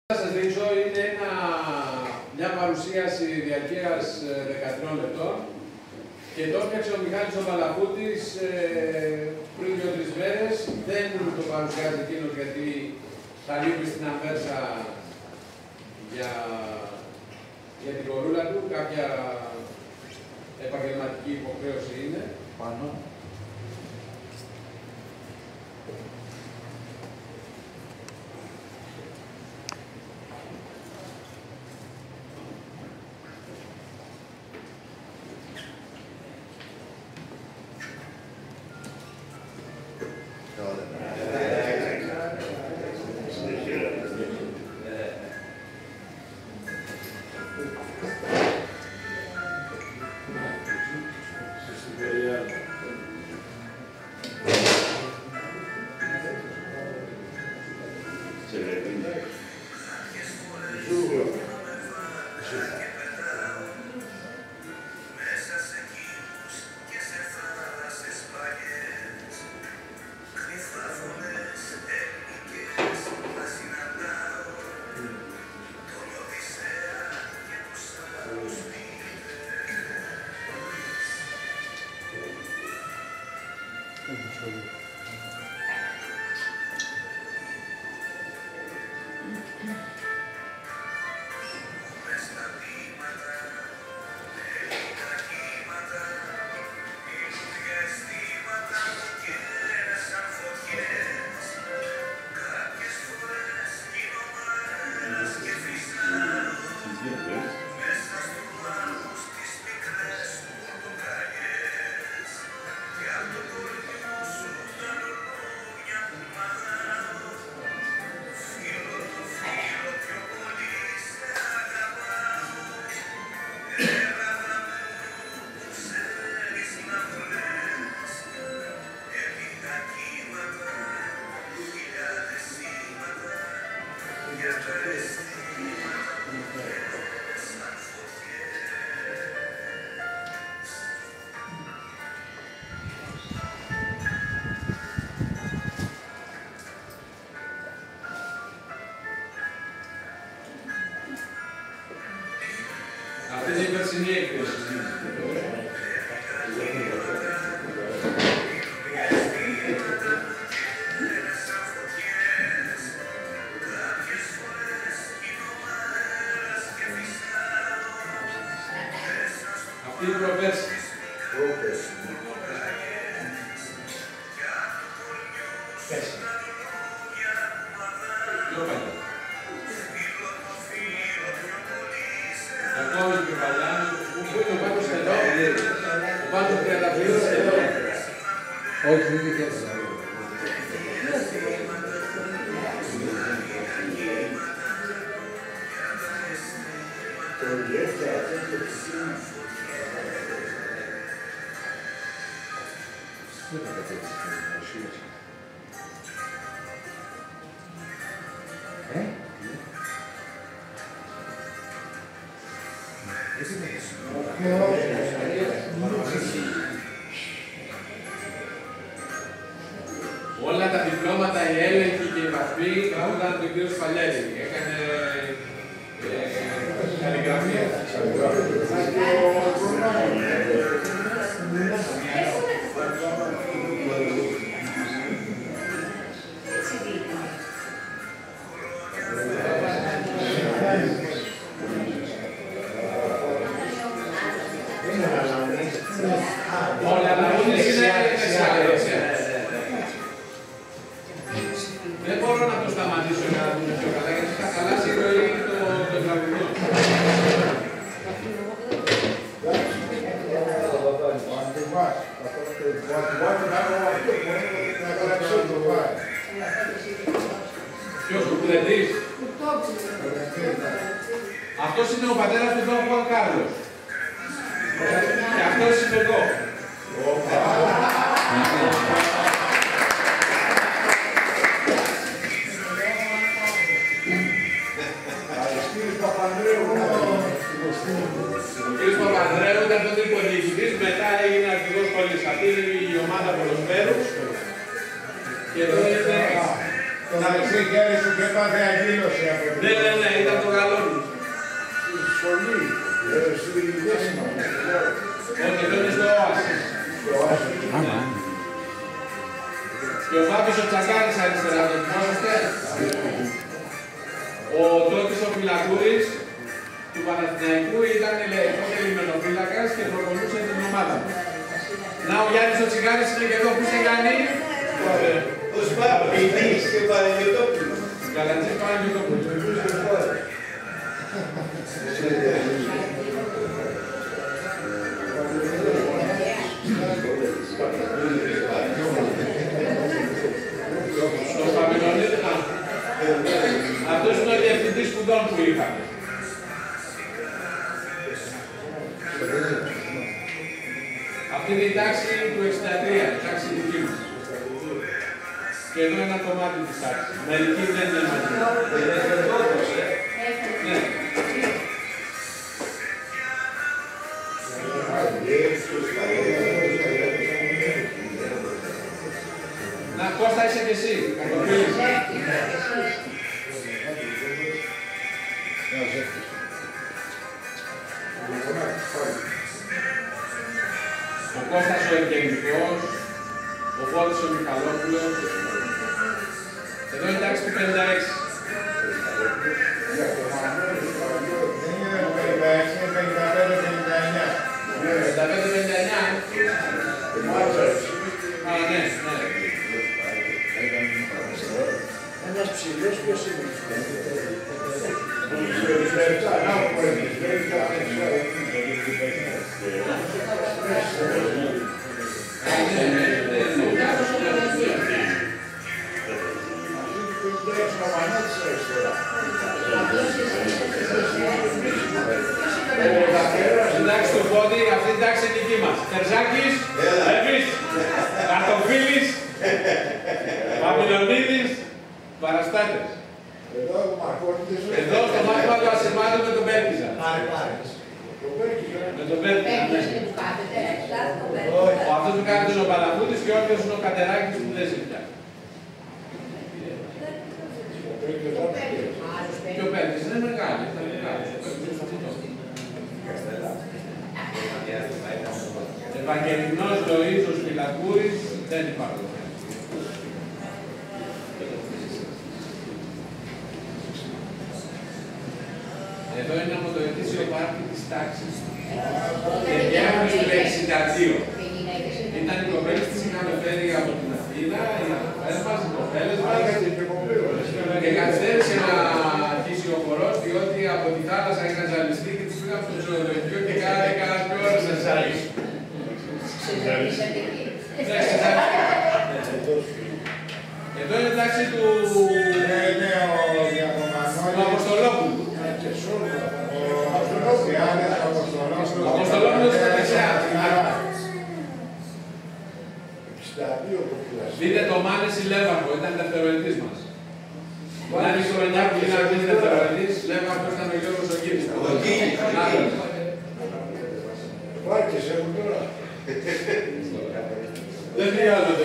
Θα σας δείξω είναι μια παρουσίαση διαρκείας 13 λεπτών και το έφτιαξε ο Μιχάλης ο Παλαπούτης πριν 2-3 μέρες. Δεν το παρουσιάζει εκείνος γιατί θα λείπει στην Αμβέρσα για την κορούλα του, κάποια επαγγελματική υποχρέωση είναι πάνω. Αυτή είναι η περσινή έκδοση. Αυτή είναι η προπέρση. Πιο παλιά. Ακόμη πιο παλιά. Πού είναι ο Πάτος εδώ. Ο Πάτος Τριανταφύλλος εδώ. Όχι, δεν είναι έτσι. Όλα τα διπλώματα, η έλεγχη και η βαθμοί ήταν του κ. Σπαλιέρη. Έκανε καλλιγραφία. Όλα τα είναι δεν μπορώ να το σταματήσω για να δούμε πιο καλά, γιατί θα χαλάσει η ροή των τραγουδιών. Ποιος, ο Κουδεντής? Αυτός είναι ο πατέρας του Δον Χουάν Κάρλος. Και αυτός είμαι εγώ. Ο κ. Παπανδρέου ήταν τότε υποδιοικητής, μετά έγινε αρχηγός πόλης. Αυτή είναι η ομάδα ποδοσφαίρου. Και εδώ είναι Να δεξί χέρι σου και πάθε αγκύλωση από εδώ. Ναι, ήταν το γαλόνι. Στη σχολή, στη δέσμα. Όχι, εδώ είναι στο Όασις. Και ο Φάβης ο Τσακάρης αριστερά, το θυμόσαστε. Ο Τότης ο Φυλακούρης του Παναθηναϊκού ήταν λιμενοφύλακας και προπονούσε την ομάδα. Να, ο Γιάννης ο Τσιγάρης είναι και εδώ που σε κάνει. Ο Σπαπινής και ο Παναγιωτόπουλος. Καλατζής Παναγιωτόπουλος. Στο Παπιλονίδη, αυτός είναι ο διευθυντής σπουδών που είχαμε. Αυτή είναι η τάξη του 63, η τάξη δική μας. Και εδώ ένα κομμάτι της τάξης. Μερικοί δεν είναι μαζί. Ναι. Να, Κώστα, είσαι και εσύ. Ο Κώστας ο Ευγενικός, ο Φώτης ο Μιχαλόπουλος. Εδώ είναι τάξη του 56. Είναι 56, 55-59. 55-59. Α, ναι. Ένας ψηλός ποιος είναι. Εντάξει του Φώτη, αυτή την τάξη είναι δική μας. Τερζάκης, Εύης, Καρτοφίλης, Παπιλονίδης, παραστάτες. Εδώ στο μάθημα του Ασημάτου με τον Πέρκιζα. Με τον Πέρκιζα. Αυτό που κάθεται είναι ο Παλαφούτης και όποιος είναι ο Κατεράκης που δεν ζητά. Και ο Πέρκιζα είναι μεγάλο. Ευαγγελινός Λοΐζος Φυλακούρης δεν υπάρχουν. Εδώ είναι από το ετήσιο πάρτι της τάξης. Δεκέμβρης του 62. Ήταν οι κοπέλες που είχαμε φέρει από την Αθήνα, οι κοπέλες μας, και καθυστέρησε να αρχίσει ο χορός, διότι από τη θάλασσα είχαν ζαλιστεί και τους πήγαμε στο ξενοδοχείο και κάνα πιο ώρες να ζαλίσουν. Εδώ είναι η τάξη του Αποστολόπουλου. Ο Αποστολόπουλος ήταν δεξιά. Δείτε το Μάνεση Λέβαρκο, ήταν δευτεροετής μας. Την άλλη χρονιά που γίναμε εμείς δευτεροετής, Λέβαρκο ήταν ο Γιώργος ο Κίνης. Βάρκες έχουν τώρα. Δεν χρειάζονται.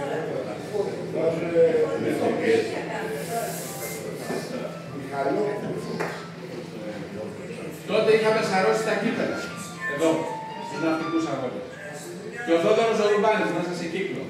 Τότε είχαμε σαρώσει τα κύπελα. Εδώ, στους ναυτικούς αγώνες. Και ο Θόδωρος ο Ρουμπάνης μέσα σε κύκλο.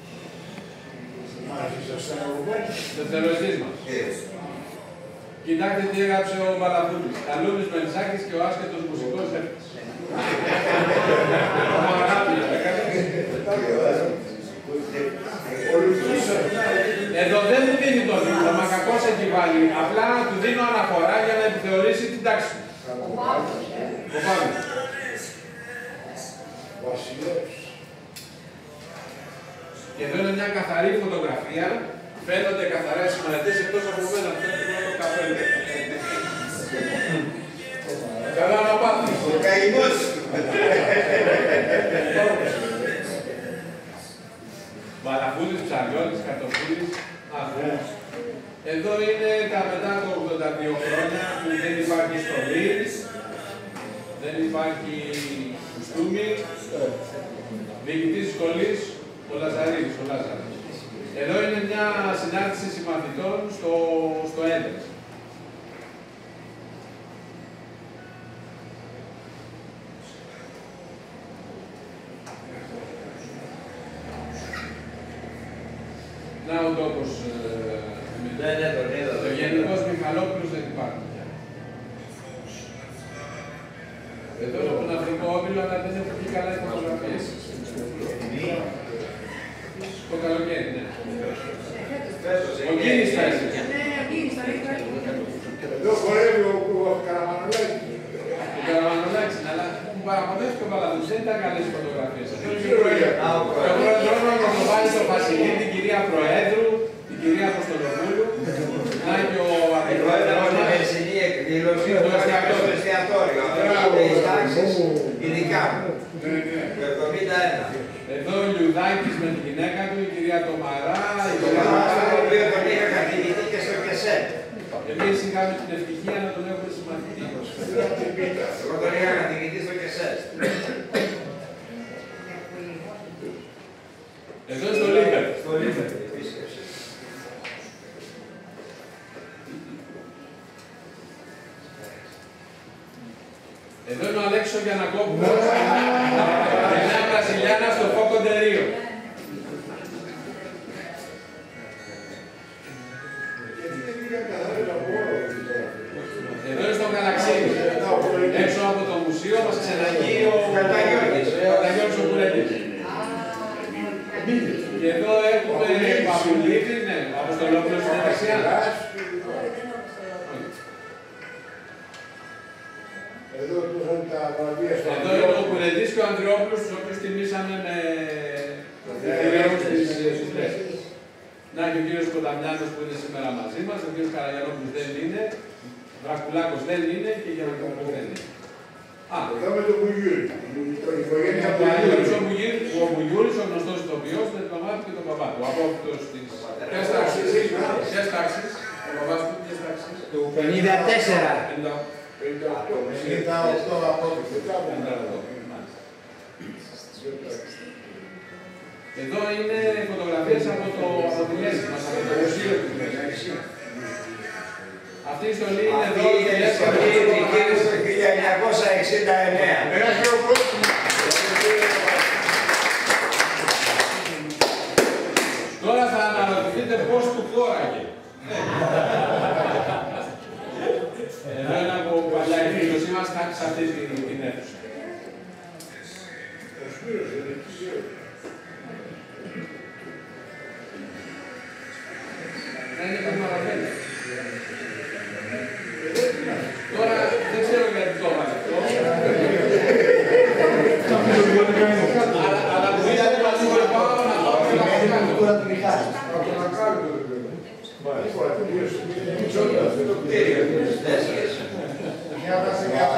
Δευτεροετής μας. Κοιτάξτε τι έγραψε ο Παλαφούτης. Αλούμης Μελισσάκης και ο άσχετος μουσικός έφτης. Ο Μαγάπης έκανε. Εδώ δεν μου δίνει το δίπλωμα, κακώς έχει βάλει. Απλά του δίνω αναφορά για να επιθεωρήσει την τάξη του. Ο Παύλος. Και εδώ είναι μια καθαρή φωτογραφία. Φαίνονται καθαρά οι συμμετέχοντες εκτός από μένα. Αυτό είναι το πρώτο καφέ. Καλά να πάθεις. Ο καημός. Παλαφούτης, Ψαριώτης, Καρτοφίλης. Εδώ είναι τα μετά το 82 χρόνια που δεν υπάρχει στολή, δεν υπάρχει κουστούμι. Διοικητής σχολής, ο Λαζαρίδης, ο Λάζαρος. Εδώ είναι μια συνάρτηση συμμαθητών στο έντες. Να ο τόπος. Ναι, τον είδα. Ο Γενικός Μιχαλόπουλος δεν υπάρχει πια. Εδώ είναι τον Αφρικό Όμιλο, αλλά δεν έχω βγει καλά οι φωτογραφίες. Το καλοκαίρι, ναι. Ο Κίνης θα είσαι. Εδώ χορεύει ο Καραμανολάκης. Ο Καραμανολάκης, αλλά μου παραπονέθηκε ο Παλαδούς, δεν ήταν καλές φωτογραφίες. Ο πρόεδρος μας το βάλει στο Βασιλή, την κυρία Προέδρου, την κυρία Αποστολοπούλου, να και ο αντιπρόεδρος μας. Η περσινή εκδήλωση του στο εστιατόριο. Αυτό είναι οι τάξεις, ειδικά μου. Το 71. Εδώ ο Λιουδάκης με τη γυναίκα του, η κυρία Τομαρά, η Το κυρία μάθημα το οποίο τον είχα καθηγητή και στο κεσέτ. Εμείς είχαμε την ευτυχία να τον έχουμε συμμαθητή. Εγώ τον είχα καθηγητή στο κεσέτ. Εδώ στο Λίμπερ. Στο Λίμπερ, επίσκεψη. Εδώ είναι ο Αλέξης Γιαννακόπουλος. Μια Βραζιλιάνα στο Φόκο Ντερίο. Εδώ είναι στο Καλαξίδι. Έξω από το μουσείο μας ξεναγεί ο Καταγιώργης ο Κουρέντης. Και εδώ έχουμε Παπουλίδη, ναι, Αποστολόπουλος στην δεξιά. Εδώ τα βραβεία στα Εδώ είναι ο Κουρεντής και ο Ανδριόπουλος, τους οποίους τιμήσαμε με δηλώσεις της Λέσχης. Να και ο κύριος Κονταμιάνος που είναι σήμερα μαζί μας, ο κύριος Καραγιανόπουλος δεν είναι, Βρακουλάκος δεν είναι και η Γιαννακόπουλος δεν είναι. Εδώ με τον Μπουγιούρη. Η οικογένεια Ο Μπουγιούρης, ο γνωστός ηθοποιός, με τον μάτι και τον παπά του. Απόφυτος της. Ποιες τάξεις, ο παπάς του ποιες τάξεις. Του 54. 58 απόφυτο. Εδώ είναι φωτογραφίες από τη μέση μας, από το μουσείο του Μέση. Αυτή η στολή είναι εδώ. Αυτή είναι η στολή δική μου το 1969. Τώρα θα αναρωτηθείτε πώς του χώραγε. Εδώ είναι από παλιά εκδήλωσή μας, σε αυτή την αίθουσα. Είναι primavera. Τώρα δεν ξέρω γιατί το έβαλε αυτό. Αλλά που είδατε μαζί να πάω να πάω και να κάνω. Τώρα την είχατε. Να κάνω το Μια βάση